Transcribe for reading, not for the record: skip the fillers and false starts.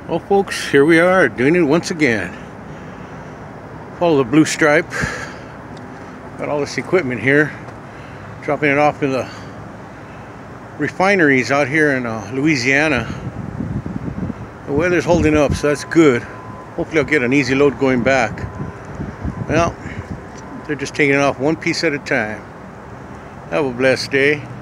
Well, folks, here we are doing it once again. Follow the blue stripe. Got all this equipment here, dropping it off in the refineries out here in Louisiana. The weather's holding up, so that's good. Hopefully I'll get an easy load going back. Well, they're just taking it off one piece at a time. Have a blessed day.